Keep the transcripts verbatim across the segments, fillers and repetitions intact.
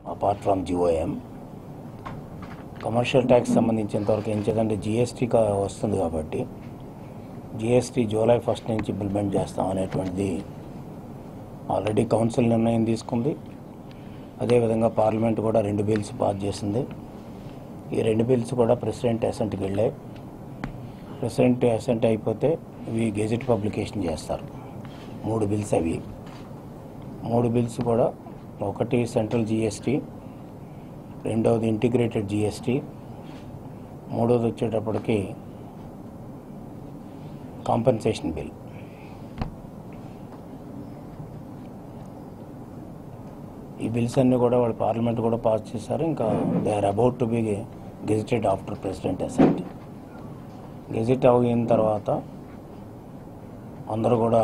Apart from GOM. Commercial tax సంబంధించినంతవరకు ఏం చేయాలంటే జిఎస్టీ వస్తుంది కాబట్టి జిఎస్టీ జూలై ఫస్ట్ నుంచి ఇంప్లిమెంట్ చేస్తాం అనేటువంటిది ఆల్రెడీ కౌన్సిల్ నిర్ణయం తీసుకుంది. అదేవిధంగా పార్లమెంట్ కూడా రెండు బిల్స్ పాస్ చేసింది. ఈ రెండు బిల్స్ కూడా ప్రెసిడెంట్ అసెంట్కి వెళ్ళాయి. ప్రెసిడెంట్ అసెంట్ అయిపోతే ఇవి గెజెట్ పబ్లికేషన్ చేస్తారు. మూడు బిల్స్ అవి మూడు బిల్స్ కూడా ఒకటి సెంట్రల్ జిఎస్టీ, రెండవది ఇంటిగ్రేటెడ్ జిఎస్టీ, మూడవది వచ్చేటప్పటికి కాంపెన్సేషన్ బిల్. ఈ బిల్స్ అన్నీ కూడా వాళ్ళు పార్లమెంట్ కూడా పాస్ చేశారు. ఇంకా they are about to be gazetted after president assent. Gazette అయిన తర్వాత అందరూ కూడా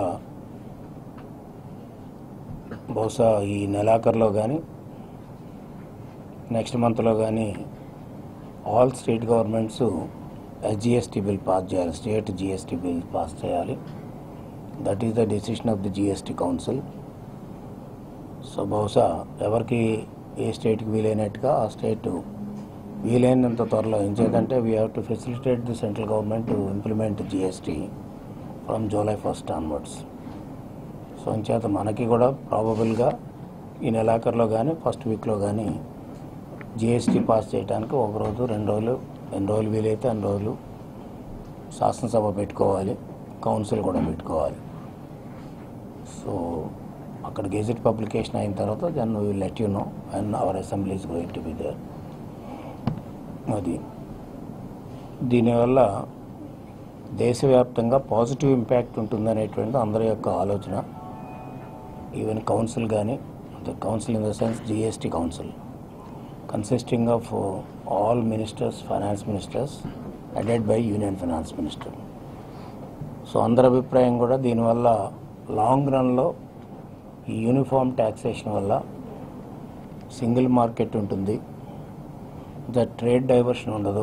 బహుశా ఈ నెలాఖరులో కానీ నెక్స్ట్ మంత్లో కానీ all state governments SGST bill pass చేయాలి, స్టేట్ జిఎస్టీ బిల్ పాస్ చేయాలి. That is the decision of the GST council. So బహుశా ఎవరికి ఏ స్టేట్కి వీలైనట్టుగా ఆ స్టేట్ వీలైనంత త్వరలో ఏం చేద్దంటే we have to facilitate the central government to implement GST from July first onwards. So అంచేత మనకి కూడా ప్రాబబుల్గా ఈ నెలాఖరులో కానీ ఫస్ట్ వీక్లో కానీ జిఎస్టీ పాస్ చేయడానికి ఒక రోజు రెండు రోజులు ఎన్ని రోజులు వీలైతే అన్ని రోజులు శాసనసభ పెట్టుకోవాలి, కౌన్సిల్ కూడా పెట్టుకోవాలి. సో అక్కడ గెజెట్ పబ్లికేషన్ అయిన తర్వాత then we will let you know and our assembly is going to be there. అది దీనివల్ల దేశవ్యాప్తంగా పాజిటివ్ ఇంపాక్ట్ ఉంటుందనేటువంటిది అందరి యొక్క ఆలోచన. ఈవెన్ కౌన్సిల్ కానీ, council in the sense GST council consisting of all ministers, finance ministers headed by union finance minister. So అందరి అభిప్రాయం కూడా దీనివల్ల లాంగ్ రన్లో ఈ యూనిఫామ్ ట్యాక్సేషన్ వల్ల సింగిల్ మార్కెట్ ఉంటుంది, ఇంకా ట్రేడ్ డైవర్షన్ ఉండదు,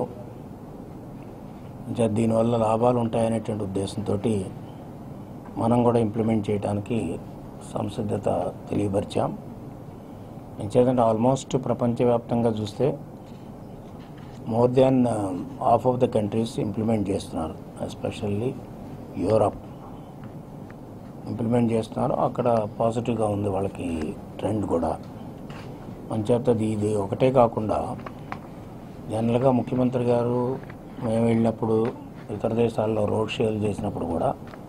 ఇంకా దీనివల్ల లాభాలు ఉంటాయనేటువంటి ఉద్దేశంతో మనం కూడా ఇంప్లిమెంట్ చేయడానికి సంసిద్ధత తెలియపరిచాం. ఇంకేదంటే ఆల్మోస్ట్ ప్రపంచవ్యాప్తంగా చూస్తే more than half of the countries implement చేస్తున్నారు. ఎస్పెషల్లీ యూరప్ ఇంప్లిమెంట్ చేస్తున్నారు. అక్కడ పాజిటివ్గా ఉంది వాళ్ళకి ట్రెండ్ కూడా. మంచేతది ఇది ఒకటే కాకుండా జనరల్గా ముఖ్యమంత్రి గారు మేము వెళ్ళినప్పుడు ఇతర దేశాల్లో రోడ్ షోలు చేసినప్పుడు కూడా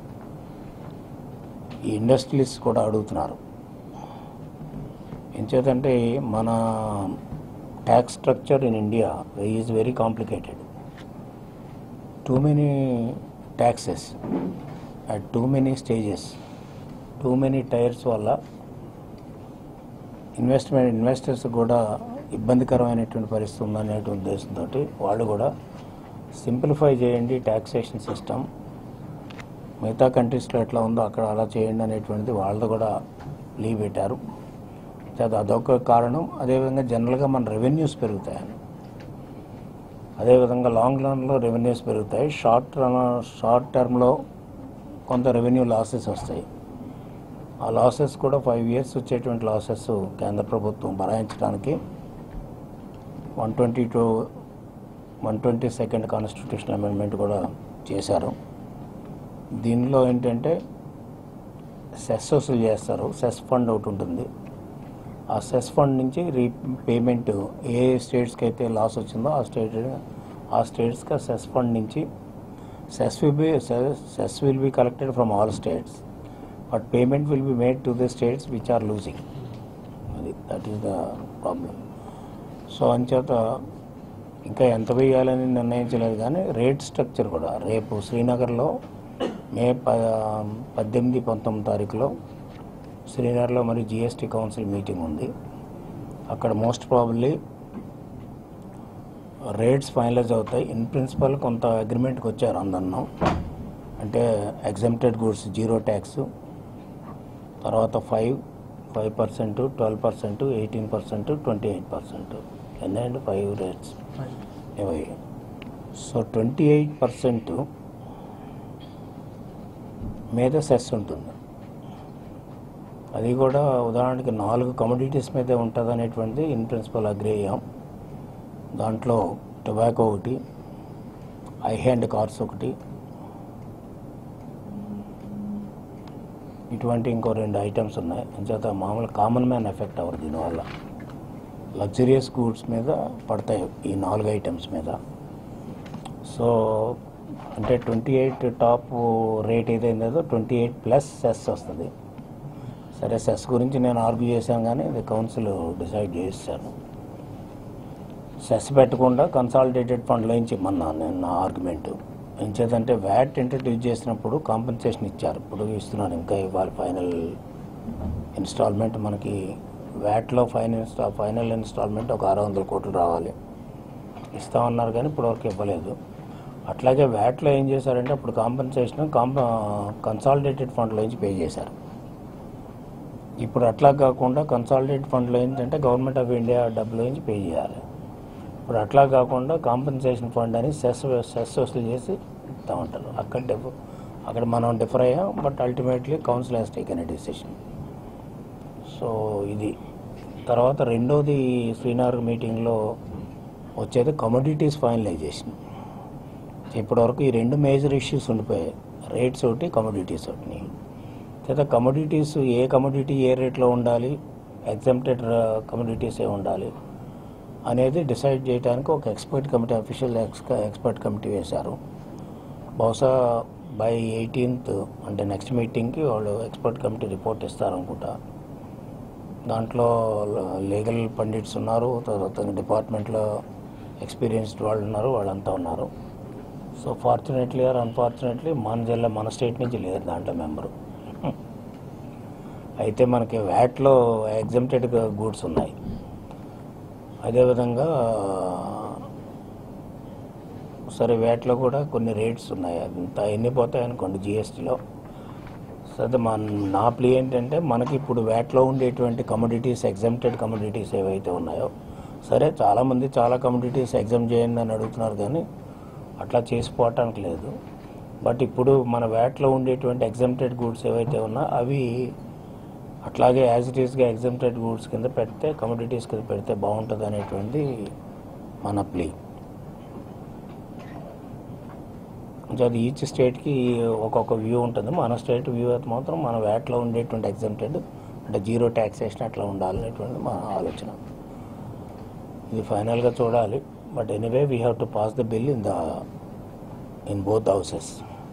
ఈ ఇండస్ట్రీస్ కూడా అడుగుతున్నారు. ఎంచేతంటే మన tax structure in India is very complicated. Too many taxes at too many stages, too many tiers వల్ల ఇన్వెస్ట్మెంట్ ఇన్వెస్టర్స్ కూడా ఇబ్బందికరమైనటువంటి పరిస్థితి ఉందనేటువంటి ఉద్దేశంతో వాళ్ళు కూడా సింప్లిఫై చేయండి ట్యాక్సేషన్ సిస్టమ్, మిగతా కంట్రీస్లో ఎట్లా ఉందో అక్కడ అలా చేయండి అనేటువంటిది వాళ్ళది కూడా లీవ్ పెట్టారు. అదొక కారణం. అదేవిధంగా జనరల్గా మన రెవెన్యూస్ పెరుగుతాయని, అదేవిధంగా లాంగ్ రన్లో రెవెన్యూస్ పెరుగుతాయి, షార్ట్ రన్ షార్ట్ టర్మ్లో కొంత రెవెన్యూ లాసెస్ వస్తాయి. ఆ లాసెస్ కూడా ఫైవ్ ఇయర్స్ వచ్చేటువంటి లాసెస్ కేంద్ర ప్రభుత్వం భరాయించడానికి one twenty two one twenty second constitution amendment కూడా చేశారు. దీనిలో ఏంటంటే సెస్ వసూలు చేస్తారు. సెస్ ఫండ్ ఒకటి ఉంటుంది. ఆ సెస్ ఫండ్ నుంచి రీ పేమెంట్ ఏ స్టేట్స్కి అయితే లాస్ వచ్చిందో ఆ స్టేట్ ఆ స్టేట్స్కి సెస్ ఫండ్ నుంచి cess will be cess will be collected from all states, but payment will be made to the states which are losing. అది that is the problem. So అంచేత ఇంకా ఎంత వేయాలని నిర్ణయించలేదు, కానీ రేట్ స్ట్రక్చర్ కూడా రేపు శ్రీనగర్లో మే ప పద్దెనిమిది పంతొమ్మిది తారీఖులో శ్రీనగర్లో మరి జిఎస్టీ కౌన్సిల్ మీటింగ్ ఉంది. అక్కడ మోస్ట్ ప్రాబబ్లీ రేట్స్ ఫైనలైజ్ అవుతాయి. ఇన్ ప్రిన్సిపల్ కొంత అగ్రిమెంట్కి వచ్చారు అందరం. అంటే ఎగ్జామ్టెడ్ గూడ్స్ జీరో ట్యాక్స్, తర్వాత five five percent twelve percent eighteen percent twenty eight percent ఎన్ని ఫైవ్ రేట్స్ ఇవి. సో ట్వంటీ ఎయిట్ పర్సెంట్ మీద సెస్ ఉంటుంది. అది కూడా ఉదాహరణకి నాలుగు కమోడిటీస్ మీదే ఉంటుంది అనేటువంటిది ఇన్ ప్రిన్సిపల్ అగ్రీ అయ్యాం. దాంట్లో టొబాకో ఒకటి, ఐ హ్యాండ్ కార్స్ ఒకటి, ఇటువంటి ఇంకో రెండు ఐటమ్స్ ఉన్నాయి. అంచేత మామూలు కామన్ మ్యాన్ ఎఫెక్ట్ అవ్వరు దీనివల్ల. లగ్జరియస్ గూడ్స్ మీద పడతాయి ఈ నాలుగు ఐటమ్స్ మీద. సో అంటే ట్వంటీ ఎయిట్ టాప్ రేట్ ఏదైందో ట్వంటీ ఎయిట్ ప్లస్ సెస్ వస్తుంది. సరే, సెస్ గురించి నేను ఆర్గ్యూ చేశాను కానీ ఇది కౌన్సిల్ డిసైడ్ చేశాను. సెస్ పెట్టకుండా కన్సాలిడేటెడ్ ఫండ్లోంచి ఇమ్మన్నాను నేను. నా ఆర్గ్యుమెంట్ ఏం చేద్దంటే వ్యాట్ ఇంట్రడ్యూస్ చేసినప్పుడు కాంపెన్సేషన్ ఇచ్చారు, ఇప్పుడు ఇస్తున్నాను, ఇంకా ఇవ్వాలి. ఫైనల్ ఇన్స్టాల్మెంట్ మనకి వ్యాట్లో ఫైనల్ ఇన్స్టా ఫైనల్ ఇన్స్టాల్మెంట్ ఒక ఆరు వందల కోట్లు రావాలి ఇస్తామన్నారు కానీ ఇప్పటివరకు ఇవ్వలేదు. అట్లాగే వ్యాట్లో ఏం చేశారంటే అప్పుడు కాంపెన్సేషన్ కాంప కన్సాలిడేటెడ్ ఫండ్లోంచి పే చేశారు. ఇప్పుడు అట్లా కాకుండా కన్సాలిడేటెడ్ ఫండ్లో ఏంటంటే గవర్నమెంట్ ఆఫ్ ఇండియా డబ్బులోంచి పే చేయాలి. ఇప్పుడు అట్లా కాకుండా కాంపెన్సేషన్ ఫండ్ అని సెస్ సెస్ వసూలు చేసి ఇస్తూ ఉంటారు. అక్కడ డిఫ అక్కడ మనం డిఫర్ అయ్యాం, but ultimately council has taken a decision. So ఇది తర్వాత రెండోది శ్రీనగర్ మీటింగ్లో వచ్చేది కమోడిటీస్ ఫైనలైజేషన్. ఇప్పటివరకు ఈ రెండు మేజర్ ఇష్యూస్ ఉండిపోయాయి, రేట్స్ ఒకటి, కమోడిటీస్ ఒకటి. అయితే కమోడిటీస్ ఏ కమోడిటీ ఏ రేట్లో ఉండాలి, ఎగ్జామ్టెడ్ కమోడిటీసే ఉండాలి అనేది డిసైడ్ చేయడానికి ఒక expert committee, official ex expert committee వేశారు. బహుశా బై ఎయిటీన్త్ అంటే నెక్స్ట్ మీటింగ్కి వాళ్ళు ఎక్స్పర్ట్ కమిటీ రిపోర్ట్ ఇస్తారనుకుంటా. దాంట్లో లీగల్ పండిట్స్ ఉన్నారు, తర్వాత డిపార్ట్మెంట్లో ఎక్స్పీరియన్స్డ్ వాళ్ళు ఉన్నారు, వాళ్ళంతా ఉన్నారు. సో ఫార్చునేట్లీ ఆర్ అన్ఫార్చునేట్లీ మన జిల్లా మన స్టేట్ నుంచి లేదు దాంట్లో మెంబరు. అయితే మనకి వ్యాట్లో ఎగ్జామ్టెడ్ గూడ్స్ ఉన్నాయి. అదేవిధంగా సరే వ్యాట్లో కూడా కొన్ని రేట్స్ ఉన్నాయి, అంత ఎన్ని పోతాయి అనుకోండి జిఎస్టీలో. సరే మన నా ప్లీ ఏంటంటే మనకి ఇప్పుడు వ్యాట్లో ఉండేటువంటి కమోడిటీస్, ఎగ్జామ్టెడ్ కమోడిటీస్ ఏవైతే ఉన్నాయో, సరే చాలామంది చాలా కమోడిటీస్ ఎగ్జామ్ చేయండి అని అడుగుతున్నారు కానీ అట్లా చేసిపోవటానికి లేదు. బట్ ఇప్పుడు మన వ్యాట్లో ఉండేటువంటి ఎగ్జామ్టెడ్ గూడ్స్ ఏవైతే ఉన్నాయో అవి అట్లాగే యాజ్ ఇట్ ఈస్గా ఎగ్జామ్టెడ్ గూడ్స్ కింద పెడితే, కమోడిటీస్ కింద పెడితే బాగుంటుంది అనేటువంటి మన ప్లీ. అది ఈచ్ స్టేట్కి ఒక్కొక్క వ్యూ ఉంటుంది. మన స్టేట్ వ్యూ అయితే మాత్రం మన వ్యాట్లో ఉండేటువంటి ఎగ్జామ్టెడ్ అంటే జీరో ట్యాక్సేషన్ అట్లా ఉండాలనేటువంటి మన ఆలోచన. ఇది ఫైనల్గా చూడాలి. But anyway we have to pass the bill in the in both houses.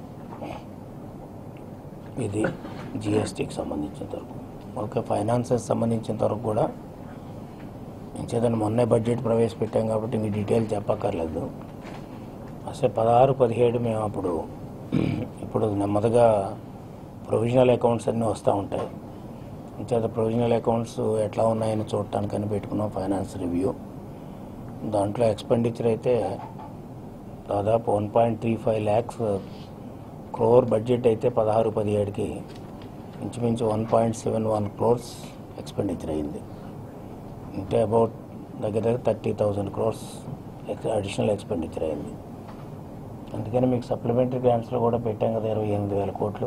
ఇది జిఎస్టీకి సంబంధించినంత వరకు. ఓకే, ఫైనాన్సెస్ సంబంధించినంత వరకు కూడా ఇంకేదైనా మొన్నే బడ్జెట్ ప్రవేశపెట్టాం కాబట్టి ఇంక డీటెయిల్ చెప్పక్కర్లేదు. అసలు పదహారు పదిహేడు మేము అప్పుడు ఇప్పుడు నెమ్మదిగా ప్రొవిజనల్ అకౌంట్స్ అన్నీ వస్తూ ఉంటాయి. ఇంకేత ప్రొవిజనల్ అకౌంట్స్ ఎట్లా ఉన్నాయని చూడటానికని పెట్టుకున్నాం ఫైనాన్స్ రివ్యూ. దాంట్లో ఎక్స్పెండిచర్ అయితే దాదాపు one point three five lakhs crore budget అయితే పదహారు పదిహేడుకి ఇంచుమించు one point seven one crores expenditure అయింది. అంటే అబౌట్ దగ్గర దగ్గర thirty thousand crores additional expenditure అయింది. అందుకని మీకు సప్లిమెంటరీ గ్రాంట్స్లో కూడా పెట్టాం కదా ఇరవై ఎనిమిది వేల కోట్లు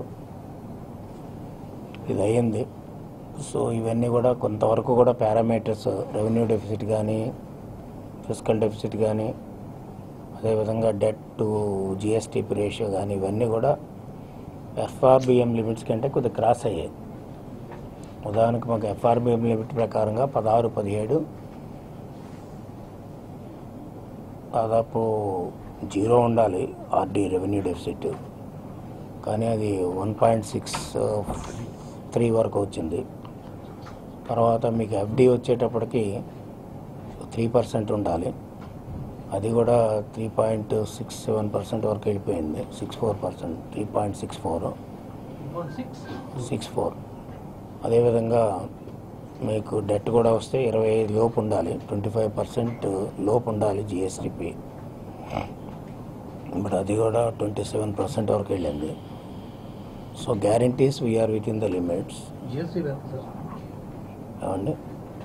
ఇది అయ్యింది. సో ఇవన్నీ కూడా కొంతవరకు కూడా పారామీటర్స్, రెవెన్యూ డెఫిసిట్ కానీ, ఫిజికల్ డెఫిసిట్ కానీ, అదేవిధంగా డెట్ టు జిఎస్టీపీ రేషియో కానీ ఇవన్నీ కూడా ఎఫ్ఆర్బిఎం లిమిట్స్ కంటే కొద్దిగా క్రాస్ అయ్యాయి. ఉదాహరణకు మాకు ఎఫ్ఆర్బిఎం లిమిట్ ప్రకారంగా పదహారు పదిహేడు దాదాపు జీరో ఉండాలి ఆర్డీ రెవెన్యూ డెఫిసిట్, కానీ అది వన్ పాయింట్ సిక్స్ త్రీ వరకు వచ్చింది. తర్వాత మీకు ఎఫ్డి వచ్చేటప్పటికి త్రీ పర్సెంట్ ఉండాలి, అది కూడా three point six seven percent వరకు వెళ్ళిపోయింది. Six four percent three point six four six four అదేవిధంగా మీకు డెట్ కూడా వస్తే ఇరవై ఐదు లోపు ఉండాలి, ట్వంటీ ఫైవ్ పర్సెంట్ లోపు ఉండాలి జిఎస్టిపి. బట్ అది కూడా ట్వంటీ సెవెన్ పర్సెంట్ వరకు వెళ్ళింది. So guarantees we're within the limits. ఏమండి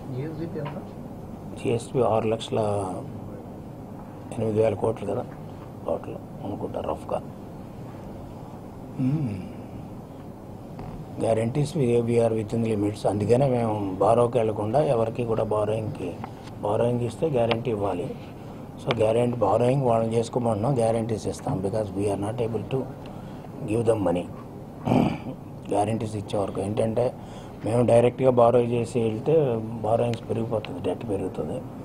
జిఎస్టీ ఆరు లక్షల ఎనిమిది వేల కోట్లు కదా టోటల్ అనుకుంటా రఫ్గా. Guarantees we're within limits. అందుకనే మేము బారోకి వెళ్లకుండా ఎవరికి కూడా బారోయింగ్కి బారోయింగ్ ఇస్తే గ్యారంటీ ఇవ్వాలి. సో గ్యారంటీ బారోయింగ్ వాళ్ళని చేసుకోమంటున్నాం, గ్యారంటీస్ ఇస్తాం. Because we're not able to give them money. గ్యారంటీస్ ఇచ్చే వరకు ఏంటంటే మేము డైరెక్ట్గా బారో చేసి వెళ్తే బారోయింగ్స్ పెరిగిపోతుంది, డెట్ పెరుగుతుంది.